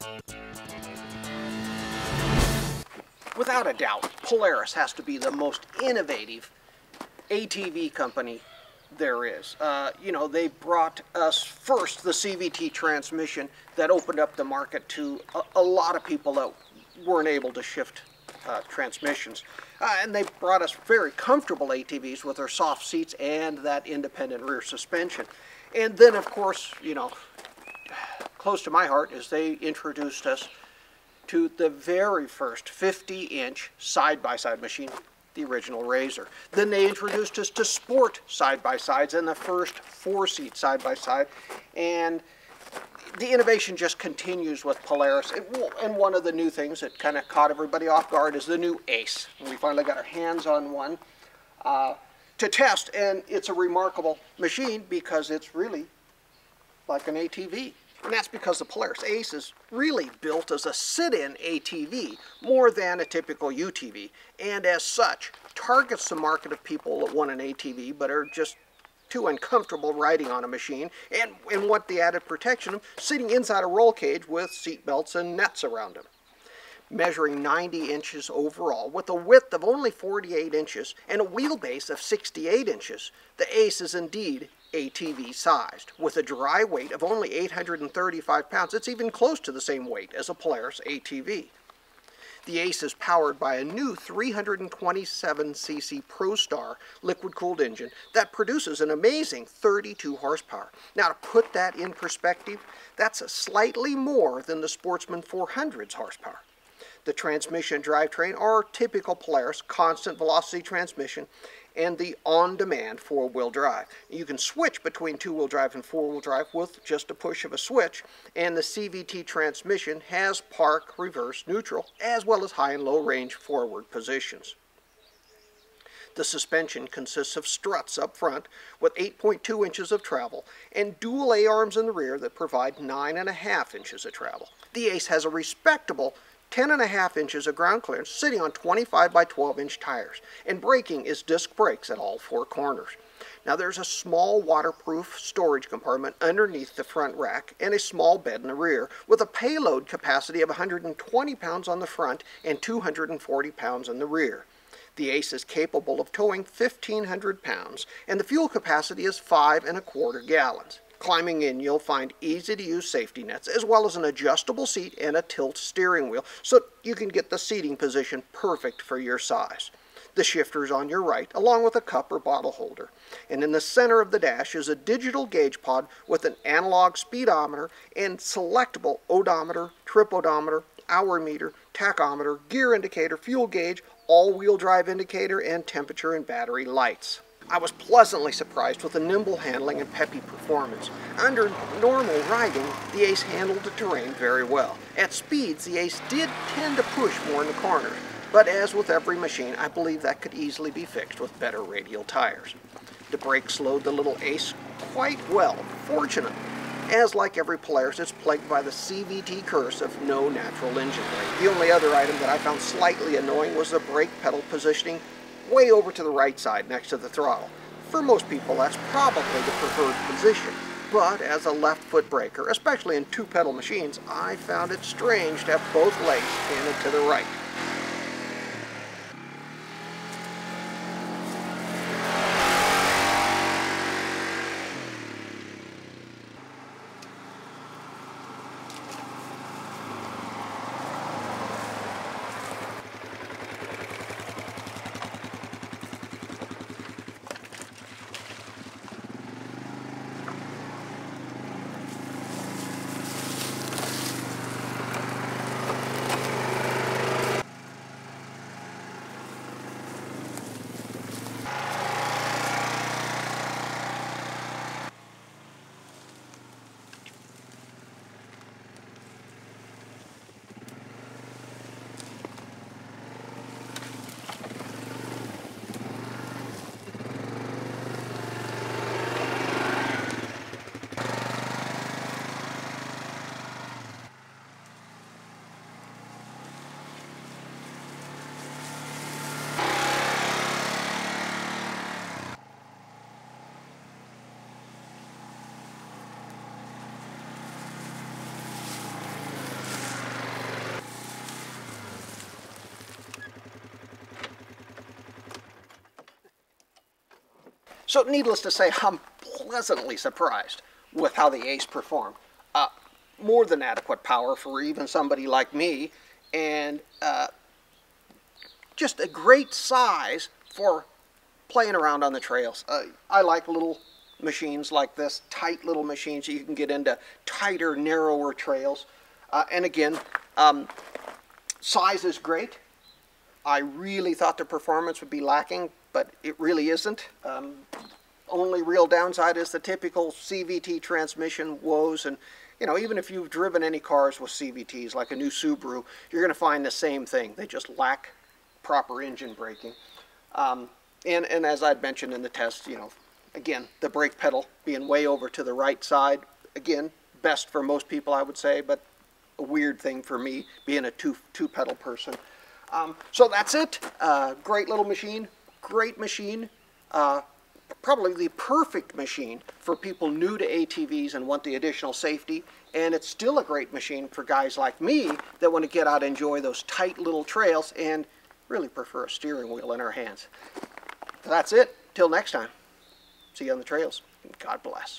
Without a doubt, Polaris has to be the most innovative ATV company there is. You know, they brought us first the CVT transmission that opened up the market to a lot of people that weren't able to shift transmissions. And they brought us very comfortable ATVs with their soft seats and that independent rear suspension. And then, of course, you know, close to my heart is they introduced us to the very first 50-inch side-by-side machine, the original Razor. Then they introduced us to sport side-by-sides and the first 4-seat side-by-side. And the innovation just continues with Polaris. And one of the new things that kind of caught everybody off guard is the new Ace. And we finally got our hands on one to test. And it's a remarkable machine because it's really like an ATV. And that's because the Polaris Ace is really built as a sit-in ATV more than a typical UTV, and as such targets the market of people that want an ATV but are just too uncomfortable riding on a machine and want the added protection of sitting inside a roll cage with seat belts and nets around them. Measuring 90 inches overall with a width of only 48 inches and a wheelbase of 68 inches, the Ace is indeed ATV sized. With a dry weight of only 835 pounds, it's even close to the same weight as a Polaris ATV. The Ace is powered by a new 327cc ProStar liquid-cooled engine that produces an amazing 32 horsepower. Now, to put that in perspective, that's slightly more than the Sportsman 400's horsepower. The transmission drivetrain are typical Polaris constant velocity transmission and the on-demand four-wheel drive. You can switch between two-wheel drive and four-wheel drive with just a push of a switch, and the CVT transmission has park, reverse, neutral, as well as high and low range forward positions. The suspension consists of struts up front with 8.2 inches of travel and dual A-arms in the rear that provide 9.5 inches of travel. The Ace has a respectable 10.5 inches of ground clearance sitting on 25 by 12 inch tires, and braking is disc brakes at all four corners. Now there's a small waterproof storage compartment underneath the front rack and a small bed in the rear with a payload capacity of 120 pounds on the front and 240 pounds in the rear. The Ace is capable of towing 1,500 pounds and the fuel capacity is 5.25 gallons. Climbing in, you'll find easy-to-use safety nets, as well as an adjustable seat and a tilt steering wheel, so you can get the seating position perfect for your size. The shifter is on your right, along with a cup or bottle holder. And in the center of the dash is a digital gauge pod with an analog speedometer and selectable odometer, trip odometer, hour meter, tachometer, gear indicator, fuel gauge, all-wheel drive indicator, and temperature and battery lights. I was pleasantly surprised with the nimble handling and peppy performance. Under normal riding, the Ace handled the terrain very well. At speeds, the Ace did tend to push more in the corners, but as with every machine, I believe that could easily be fixed with better radial tires. The brakes slowed the little Ace quite well, fortunately, as like every Polaris, it's plagued by the CVT curse of no natural engine brake. The only other item that I found slightly annoying was the brake pedal positioning way over to the right side next to the throttle. For most people, that's probably the preferred position, but as a left foot braker, especially in two-pedal machines, I found it strange to have both legs handed to the right. So needless to say, I'm pleasantly surprised with how the Ace performed. More than adequate power for even somebody like me, and just a great size for playing around on the trails. I like little machines like this, tight little machines. You can get into tighter, narrower trails. And again, size is great. I really thought the performance would be lacking, but it really isn't. Only real downside is the typical CVT transmission woes, and you know, even if you've driven any cars with CVTs, like a new Subaru, you're going to find the same thing. They just lack proper engine braking. And as I'd mentioned in the test, you know, again, the brake pedal being way over to the right side, again, best for most people, I would say, but a weird thing for me, being a two-pedal person. So that's it. Great little machine, great machine. Probably the perfect machine for people new to ATVs and want the additional safety, and it's still a great machine for guys like me that want to get out and enjoy those tight little trails and really prefer a steering wheel in our hands. That's it. Till next time. See you on the trails. God bless.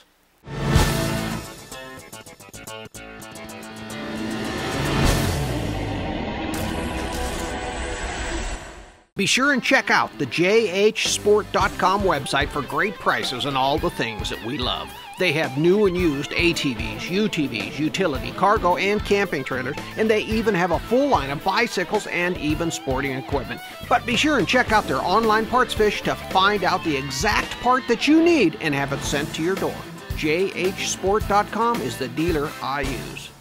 Be sure and check out the jhsport.com website for great prices on all the things that we love. They have new and used ATVs, UTVs, utility, cargo, and camping trailers, and they even have a full line of bicycles and even sporting equipment. But be sure and check out their online parts fish to find out the exact part that you need and have it sent to your door. jhsport.com is the dealer I use.